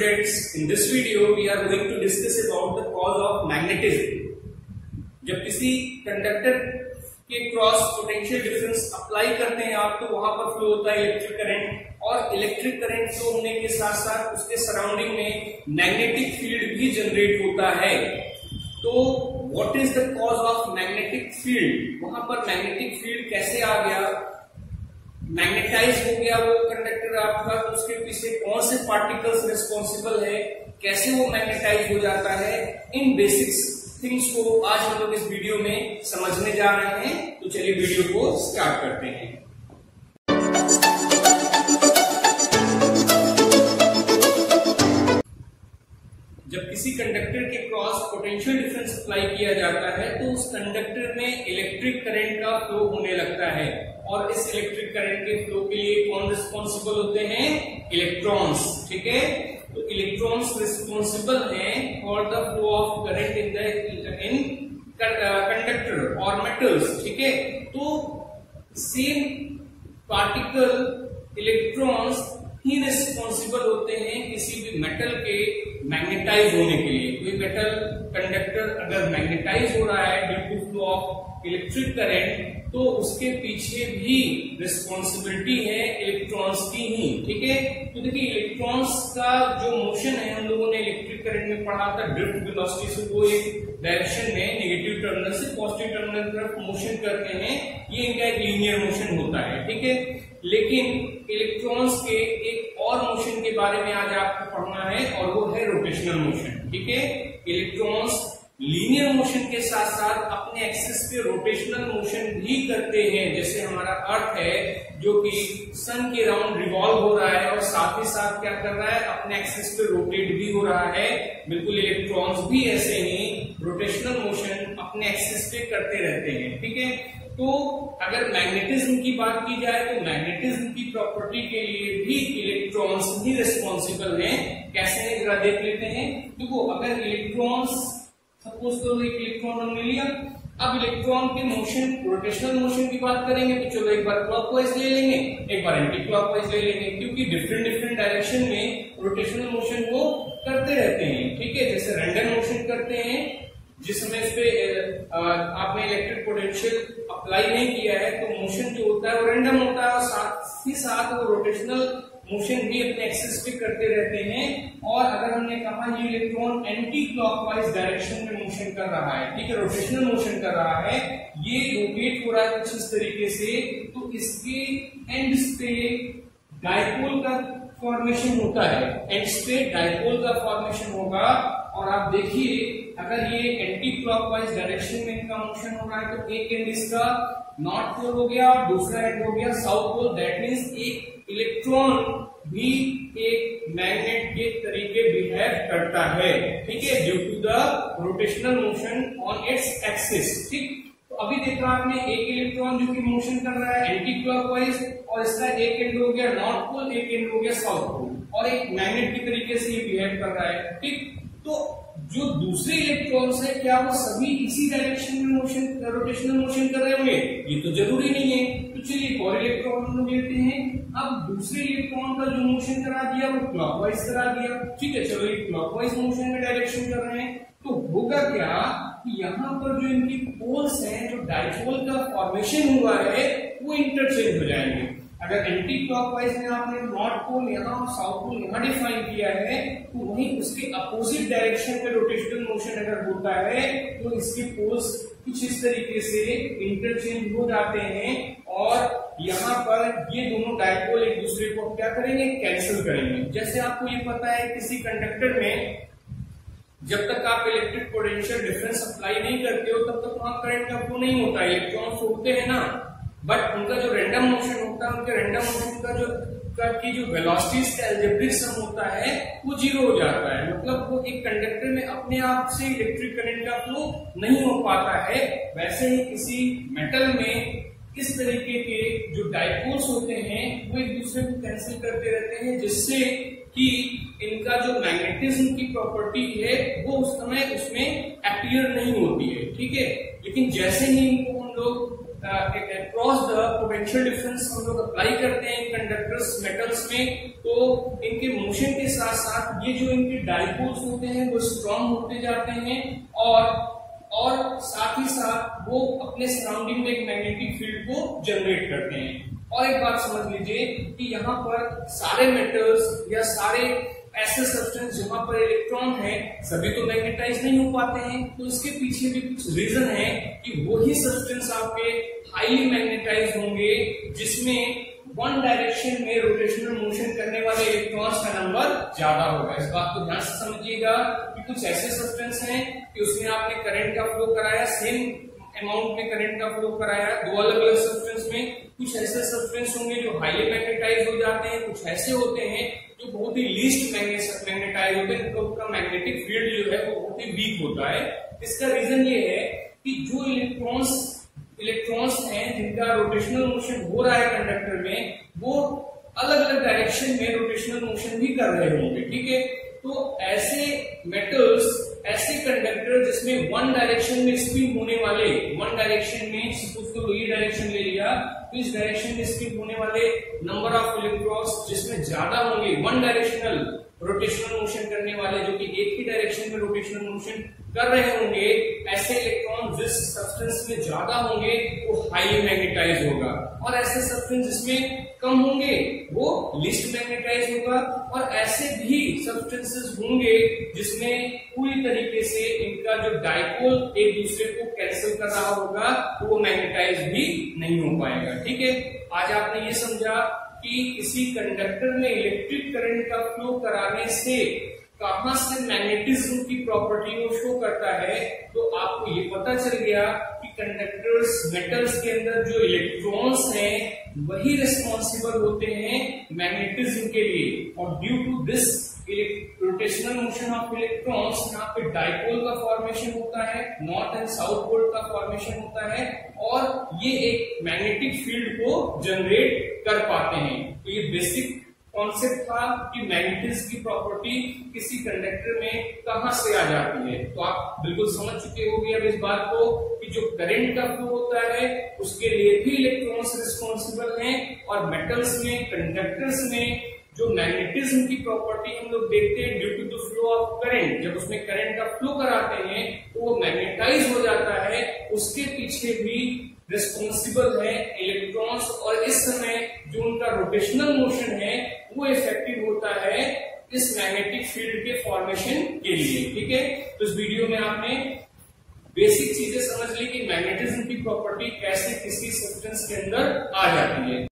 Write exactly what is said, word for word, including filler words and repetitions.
students, in this video we are going to discuss about the cause of magnetism. जब किसी conductor के cross potential difference apply करते हैं आप, तो वहां पर फ्लो होता है इलेक्ट्रिक करंट, और इलेक्ट्रिक करंट फ्लो होने के साथ साथ उसके सराउंडिंग में मैग्नेटिक फील्ड भी जनरेट होता है। तो what is the cause of magnetic field, वहां पर मैग्नेटिक फील्ड कैसे आ गया, मैग्नेटाइज हो गया वो कंडक्टर आपका, तो उसके पीछे कौन से पार्टिकल्स रिस्पॉन्सिबल है, कैसे वो मैग्नेटाइज हो जाता है, इन बेसिक्स थिंग्स को आज हम लोग इस वीडियो में समझने जा रहे हैं। तो चलिए वीडियो को स्टार्ट करते हैं। जब किसी कंडक्टर के क्रॉस पोटेंशियल डिफरेंस अप्लाई किया जाता है तो उस कंडक्टर में इलेक्ट्रिक करंट का फ्लो होने लगता है, और इस इलेक्ट्रिक करंट के फ्लो के लिए कौन रिस्पॉन्सिबल होते हैं, इलेक्ट्रॉन्स। ठीक है, तो इलेक्ट्रॉन्स रिस्पॉन्सिबल हैं for the flow of current in the in conductor और मेटल्स। ठीक है, तो सेम पार्टिकल इलेक्ट्रॉन्स ही रिस्पॉन्सिबल होते हैं किसी भी मेटल के मैग्नेटाइज होने के लिए। कोई मेटल कंडक्टर अगर मैग्नेटाइज हो रहा है due to flow of electric current, तो उसके पीछे भी रिस्पॉन्सिबिलिटी है इलेक्ट्रॉन्स की ही। ठीक है, तो देखिए इलेक्ट्रॉन्स का जो मोशन है, हम लोगों ने इलेक्ट्रिक करंट में पढ़ा था ड्रिफ्ट वेलोसिटी से वो एक डायरेक्शन में नेगेटिव टर्मिनल से पॉजिटिव टर्मिनल की तरफ मोशन करते हैं, ये इनका एक लीनियर मोशन होता है। ठीक है, लेकिन इलेक्ट्रॉन्स के एक और मोशन के बारे में आज आपको पढ़ना है, और वो है रोटेशनल मोशन। ठीक है, इलेक्ट्रॉन्स लीनियर मोशन के साथ साथ अपने एक्सिस पे रोटेशनल मोशन भी करते हैं। जैसे हमारा अर्थ है जो कि सन के राउंड रिवॉल्व हो रहा है और साथ ही साथ क्या कर रहा है, अपने एक्सिस पे रोटेट भी हो रहा है। बिल्कुल इलेक्ट्रॉन्स भी ऐसे ही रोटेशनल मोशन अपने एक्सिस पे करते रहते हैं। ठीक है, तो अगर मैग्नेटिज्म की बात की जाए तो मैग्नेटिज्म की प्रॉपर्टी के लिए भी इलेक्ट्रॉन्स ही रिस्पॉन्सिबल हैं। कैसे है जरा देख लेते हैं। देखो, अगर इलेक्ट्रॉन्स सपोज करो एक इलेक्ट्रॉन हमने लिया, अब इलेक्ट्रॉन के मोशन रोटेशनल मोशन की बात करेंगे तो चलो एक बार क्लॉकवाइज ले लेंगे, एक बार एंटी क्लॉकवाइज ले लेंगे, क्योंकि डिफरेंट डिफरेंट डायरेक्शन में रोटेशनल मोशन वो करते रहते हैं। ठीक है, जैसे रैंडम मोशन करते हैं, जिस समय इस पे आपने इलेक्ट्रिक पोटेंशियल अप्लाई नहीं किया है तो मोशन जो होता है वो रैंडम होता है, और साथ ही साथ वो रोटेशनल मोशन भी अपने एक्सिस पे करते रहते हैं। और अगर हमने कहा ये इलेक्ट्रॉन एंटी क्लॉकवाइज डायरेक्शन में मोशन कर रहा है, ठीक है, रोटेशनल मोशन कर रहा है, ये रोटेट हो रहा है कुछ इस तरीके से, तो इसके एंड्स पे डायपोल का फॉर्मेशन होता है, एंड्स पे डायपोल का फॉर्मेशन होगा। और आप देखिए अगर ये एंटी क्लॉकवाइज डायरेक्शन में इनका मोशन हो रहा है तो एक एंड इसका नॉर्थ पोल हो गया और दूसरा एंड हो गया साउथ पोल। दैट मीन्स एक इलेक्ट्रॉन भी एक मैग्नेट के तरीके बिहेव करता है। ठीक है, due to the rotational motion on its axis. ठीक, तो अभी देखा आपने एक इलेक्ट्रॉन जो कि मोशन कर रहा है एंटी क्लॉकवाइज, और इसका एक एंड हो गया नॉर्थ पोल, एक एंड हो गया साउथ पोल, और एक मैग्नेट की तरीके से ये बिहेव कर रहा है। ठीक, तो जो दूसरे इलेक्ट्रॉन्स है क्या वो सभी इसी डायरेक्शन में मोशन रोटेशनल मोशन कर रहे होंगे, ये तो जरूरी नहीं है। तो चलिए और इलेक्ट्रॉन हम लोग लेते हैं। अब दूसरे इलेक्ट्रॉन का जो मोशन करा दिया वो क्लॉकवाइज करा दिया। ठीक है, चलो ये क्लॉकवाइज मोशन में डायरेक्शन कर रहे हैं, तो होगा क्या कि यहाँ पर जो इनकी पोल्स हैं, जो डायपोल का फॉर्मेशन हुआ है वो इंटरचेंज हो जाएंगे। अगर एंटी क्लॉकवाइज में आपने नॉर्थ पोल यहाँ और साउथ पोल यहाँ डिफाइन किया है, तो वहीं उसके अपोजिट डायरेक्शन में रोटेशनल मोशन अगर होता है तो इसके पोल्स कुछ इस तरीके से इंटरचेंज हो जाते हैं, और यहाँ पर ये दोनों डायपोल एक दूसरे को क्या करेंगे, कैंसिल करेंगे। जैसे आपको ये पता है किसी कंडक्टर में जब तक आप इलेक्ट्रिक पोटेंशियल डिफरेंस अप्लाई नहीं करते हो तब तक वहां करंट का फ्लो नहीं होता, इलेक्ट्रॉन्स उड़ते हैं ना, बट उनका जो रैंडम मोशन होता है, उनके रैंडम मोशन का जो का की जो वेलोसिटीज का अलजेब्रिक सम होता है वो जीरो हो जाता है। मतलब वो एक कंडक्टर में अपने आप से इलेक्ट्रिक करंट का फ्लो नहीं हो पाता है। वैसे ही किसी मेटल में इस तरीके के जो डायपोल्स होते हैं वो एक दूसरे को कैंसिल करते रहते हैं, जिससे कि इनका जो मैग्नेटिज्म की प्रॉपर्टी है वो उस समय उसमें अपीयर नहीं होती है। ठीक है, लेकिन जैसे ही इनको हम लोग अक्रॉस द पोटेंशियल डिफरेंस हम लोग अप्लाई करते हैं कंडक्टर्स मेटल्स में, तो इनके मोशन के साथ साथ ये जो इनके डाइपोल्स होते हैं वो स्ट्रॉन्ग होते जाते हैं और और साथ ही साथ वो अपने सराउंडिंग में एक मैग्नेटिक फील्ड को जनरेट करते हैं। और एक बात समझ लीजिए कि यहाँ पर सारे मेटल्स या सारे ऐसे सब्सटेंस जहां पर इलेक्ट्रॉन है सभी तो मैग्नेटाइज नहीं हो पाते हैं, तो इसके पीछे भी कुछ रीजन है कि वही सब्सटेंस आपके हाईली मैग्नेटाइज होंगे जिसमें वन डायरेक्शन में रोटेशनल मोशन करने वाले इलेक्ट्रॉन्स का नंबर ज्यादा होगा। इस बात को ध्यान से समझिएगा कि कुछ ऐसे सब्सटेंस हैं कि उसमें आपने करंट का फ्लो कराया, सेम अमाउंट में करंट का फ्लो कराया दो अलग अलग सब्सटेंस में। कुछ ऐसे सब्सटेंस होंगे जो हाईली मैग्नेटाइज हो जाते हैं, कुछ ऐसे होते हैं जो बहुत ही लीस्ट मैग्नेटाइज होते हैं, तो उनका मैग्नेटिक फील्ड जो है वो बहुत ही वीक होता है। इसका रीजन ये है कि जो इलेक्ट्रॉन्स इलेक्ट्रॉन्स हैं जिनका रोटेशनल मोशन हो रहा है कंडक्टर में, वो अलग अलग डायरेक्शन में रोटेशनल मोशन भी कर रहे होंगे, ठीक है। तो ऐसे मेटल्स, ऐसे कंडक्टर जिसमें वन डायरेक्शन में स्पिन होने वाले, वन डायरेक्शन में सपोज करो ये डायरेक्शन ले लिया, तो इस डायरेक्शन में स्पिन होने वाले नंबर ऑफ इलेक्ट्रॉन्स जिसमें ज्यादा होंगे, वन डायरेक्शनल रोटेशनल मोशन करने वाले जो कि एक ही डायरेक्शन में रोटेशनल मोशन कर रहे होंगे, ऐसे इलेक्ट्रॉन जिस सब्सटेंस में ज्यादा होंगे वो हाईली मैग्नेटाइज होगा और ऐसे सब्सटेंस जिसमें कम होंगे वो लीस्ट मैग्नेटाइज होगा। और ऐसे भी सब्सटेंसेस होंगे जिसमें पूरी तरीके से इनका जो डाइपोल एक दूसरे को कैंसिल कर रहा होगा तो वो मैग्नेटाइज भी नहीं हो पाएगा, ठीक है। आज आपने ये समझा कि किसी कंडक्टर में इलेक्ट्रिक करंट का फ्लो कराने से कहां से मैग्नेटिज्म की प्रॉपर्टी को शो करता है, तो आपको ये पता चल गया कि कंडक्टर्स मेटल्स के अंदर जो इलेक्ट्रॉन्स हैं वही रिस्पॉन्सिबल होते हैं मैग्नेटिज्म के लिए। और due to this rotational motion of electrons यहाँ पे डाइपोल का फॉर्मेशन होता है, नॉर्थ एंड साउथ पोल का फॉर्मेशन होता है और ये एक मैग्नेटिक फील्ड को जनरेट कर पाते हैं। तो ये बेसिक कॉन्सेप्ट था कि मैग्नेटिज्म की प्रॉपर्टी किसी कंडक्टर में कहां से आ जाती है। तो आप बिल्कुल समझ चुके होंगे अब इस बात को कि जो करंट का फ्लो होता है उसके लिए भी इलेक्ट्रॉन्स रिस्पॉन्सिबल हैं और मेटल्स में, कंडक्टर्स में जो मैग्नेटिज्म की प्रॉपर्टी हम लोग देखते हैं due to the flow of current, जब उसमें करंट का फ्लो कराते हैं तो वो मैग्नेटाइज हो जाता है, उसके पीछे भी रिस्पॉन्सिबल है इलेक्ट्रॉन्स। और इस समय जो उनका रोटेशनल मोशन है वो इफेक्टिव होता है इस मैग्नेटिक फील्ड के फॉर्मेशन के लिए, ठीक है। तो इस वीडियो में आपने बेसिक चीजें समझ ली कि मैग्नेटिज्म की प्रॉपर्टी कैसे किसी सब्सटेंस के अंदर आ जाती है।